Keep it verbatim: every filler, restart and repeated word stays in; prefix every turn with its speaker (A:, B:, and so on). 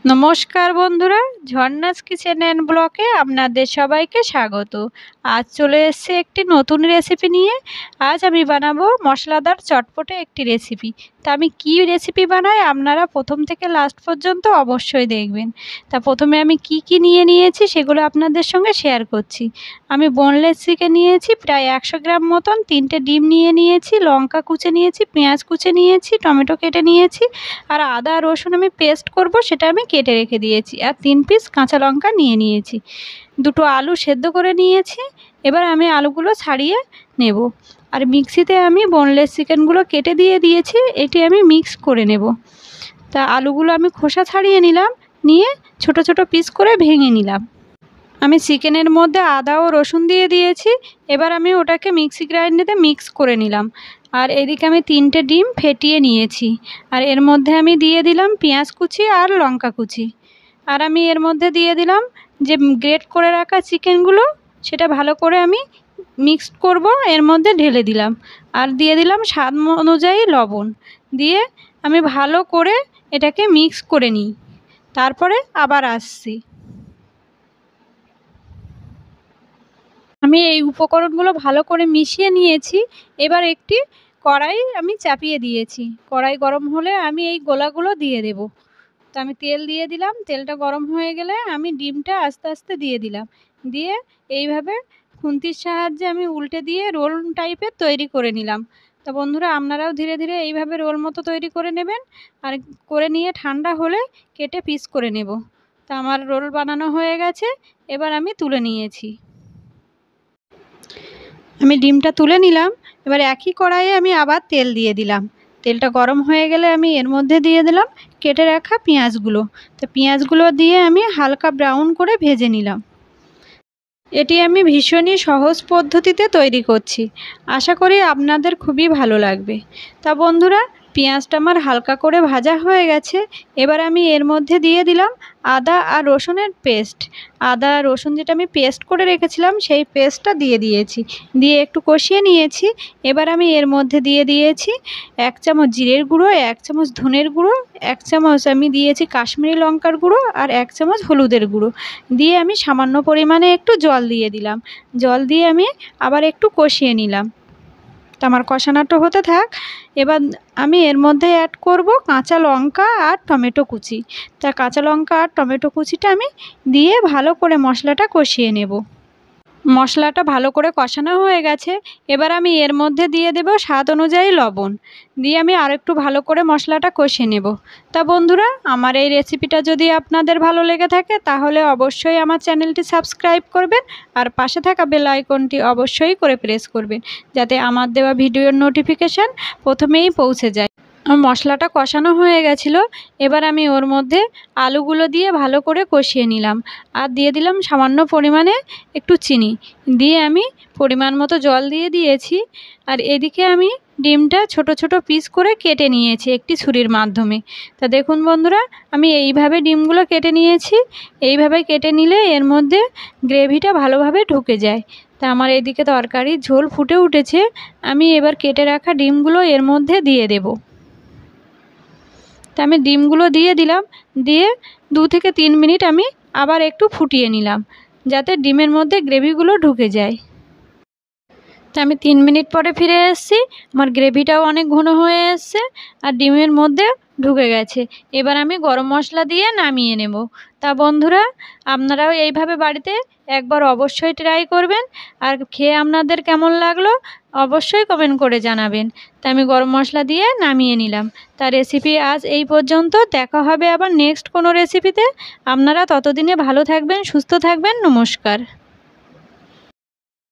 A: নমস্কার বন্ধুরা, ঝর্ণাস kitchen and ব্লকে আপনাদের সবাইকে স্বাগত। আজ চলে এসেছে একটি নতুন রেসিপি নিয়ে। আজ আমি বানাবো মশলাদার চটপটে একটি রেসিপি। তা আমি কী রেসিপি বানাই আপনারা প্রথম থেকে লাস্ট পর্যন্ত অবশ্যই দেখবেন। তা প্রথমে আমি কি কি নিয়ে নিয়েছি সেগুলো আপনাদের সঙ্গে শেয়ার করছি। আমি বোনলেস চিকেন নিয়েছি প্রায় একশো গ্রাম মতন, তিনটে ডিম নিয়ে নিয়েছি, লঙ্কা কুচে নিয়েছি, পেঁয়াজ কুচে নিয়েছি, টমেটো কেটে নিয়েছি, আর আদা রসুন আমি পেস্ট করব সেটা আমি কেটে রেখে দিয়েছি, আর তিন পিস কাঁচা লঙ্কা নিয়ে নিয়েছি, দুটো আলু সেদ্ধ করে নিয়েছি। এবার আমি আলুগুলো ছাড়িয়ে নেব, আর মিক্সিতে আমি বোনলেস চিকেনগুলো কেটে দিয়ে দিয়েছি, এটি আমি মিক্স করে নেব। তা আলুগুলো আমি খোসা ছাড়িয়ে নিলাম, নিয়ে ছোট ছোট পিস করে ভেঙে নিলাম। আমি চিকেনের মধ্যে আদা ও রসুন দিয়ে দিয়েছি। এবার আমি ওটাকে মিক্সি গ্রাইন্ডারে মিক্স করে নিলাম। আর এদিকে আমি তিনটে ডিম ফেটিয়ে নিয়েছি, আর এর মধ্যে আমি দিয়ে দিলাম পেঁয়াজ কুচি আর লঙ্কা কুচি, আর আমি এর মধ্যে দিয়ে দিলাম যে গ্রেট করে রাখা চিকেনগুলো, সেটা ভালো করে আমি মিক্স করব, এর মধ্যে ঢেলে দিলাম, আর দিয়ে দিলাম স্বাদ অনুযায়ী লবণ দিয়ে আমি ভালো করে এটাকে মিক্স করে নিই। তারপরে আবার আসছি। আমি এই উপকরণগুলো ভালো করে মিশিয়ে নিয়েছি। এবার একটি কড়াই আমি চাপিয়ে দিয়েছি, কড়াই গরম হলে আমি এই গোলাগুলো দিয়ে দেব। তো আমি তেল দিয়ে দিলাম, তেলটা গরম হয়ে গেলে আমি ডিমটা আস্তে আস্তে দিয়ে দিলাম, দিয়ে এইভাবে খুন্তির সাহায্যে আমি উল্টে দিয়ে রোল টাইপের তৈরি করে নিলাম। তো বন্ধুরা, আপনারাও ধীরে ধীরে এইভাবে রোল মতো তৈরি করে নেবেন, আর করে নিয়ে ঠান্ডা হলে কেটে পিস করে নেব। তো আমার রোল বানানো হয়ে গেছে, এবার আমি তুলে নিয়েছি। আমি ডিমটা তুলে নিলাম। এবার একই কড়াইয়ে আমি আবার তেল দিয়ে দিলাম, তেলটা গরম হয়ে গেলে আমি এর মধ্যে দিয়ে দিলাম কেটে রাখা পেঁয়াজগুলো। তো পেঁয়াজগুলো দিয়ে আমি হালকা ব্রাউন করে ভেজে নিলাম। এটি আমি ভীষণই সহজ পদ্ধতিতে তৈরি করছি, আশা করি আপনাদের খুবই ভালো লাগবে। তা বন্ধুরা, পেঁয়াজটা আমার হালকা করে ভাজা হয়ে গেছে। এবার আমি এর মধ্যে দিয়ে দিলাম আদা আর রসুনের পেস্ট। আদা আর রসুন যেটা আমি পেস্ট করে রেখেছিলাম সেই পেস্টটা দিয়ে দিয়েছি, দিয়ে একটু কষিয়ে নিয়েছি। এবার আমি এর মধ্যে দিয়ে দিয়েছি এক চামচ জিরের গুঁড়ো, এক চামচ ধনের গুঁড়ো, এক চামচ আমি দিয়েছি কাশ্মীরি লঙ্কার গুঁড়ো, আর এক চামচ হলুদের গুঁড়ো দিয়ে আমি সামান্য পরিমাণে একটু জল দিয়ে দিলাম। জল দিয়ে আমি আবার একটু কষিয়ে নিলাম। তো আমার কষানোটা হতে থাক। এবার আমি এর মধ্যে অ্যাড করব কাঁচা লঙ্কা আর টমেটো কুচি। তা কাঁচা লঙ্কা আর টমেটো কুচিটা আমি দিয়ে ভালো করে মশলাটা কষিয়ে নেব। মশলাটা ভালো করে কষানো হয়ে গেছে। এবার আমি এর মধ্যে দিয়ে দেব স্বাদ অনুযায়ী লবণ, দিয়ে আমি আরেকটু ভালো করে মশলাটা কষিয়ে নেব। তা বন্ধুরা, আমার এই রেসিপিটা যদি আপনাদের ভালো লেগে থাকে তাহলে অবশ্যই আমার চ্যানেলটি সাবস্ক্রাইব করবেন, আর পাশে থাকা বেল আইকনটি অবশ্যই করে প্রেস করবেন, যাতে আমার দেওয়া ভিডিওর নোটিফিকেশান প্রথমেই পৌঁছে যায়। মশলাটা কষানো হয়ে গেছিলো। এবার আমি ওর মধ্যে আলুগুলো দিয়ে ভালো করে কষিয়ে নিলাম, আর দিয়ে দিলাম সামান্য পরিমাণে একটু চিনি, দিয়ে আমি পরিমাণ মতো জল দিয়ে দিয়েছি। আর এদিকে আমি ডিমটা ছোট ছোট পিস করে কেটে নিয়েছি একটি ছুরির মাধ্যমে। তা দেখুন বন্ধুরা, আমি এইভাবে ডিমগুলো কেটে নিয়েছি। এইভাবে কেটে নিলে এর মধ্যে গ্রেভিটা ভালোভাবে ঢুকে যায়। তা আমার এদিকে তরকারির ঝোল ফুটে উঠেছে। আমি এবার কেটে রাখা ডিমগুলো এর মধ্যে দিয়ে দেব। তা আমি ডিমগুলো দিয়ে দিলাম, দিয়ে দু থেকে তিন মিনিট আমি আবার একটু ফুটিয়ে নিলাম, যাতে ডিমের মধ্যে গ্রেভিগুলো ঢুকে যায়। তা আমি তিন মিনিট পরে ফিরে এসেছি। আমার গ্রেভিটাও অনেক ঘন হয়ে এসছে, আর ডিমের মধ্যে ঢুকে গেছে। এবার আমি গরম মশলা দিয়ে নামিয়ে নেব। তা বন্ধুরা, আপনারাও এইভাবে বাড়িতে একবার অবশ্যই ট্রাই করবেন, আর খেয়ে আপনাদের কেমন লাগলো অবশ্যই কমেন্ট করে জানাবেন। তা আমি গরম মশলা দিয়ে নামিয়ে নিলাম। তা রেসিপি আজ এই পর্যন্ত, দেখা হবে আবার নেক্সট কোনো রেসিপিতে। আপনারা ততদিনে ভালো থাকবেন, সুস্থ থাকবেন। নমস্কার।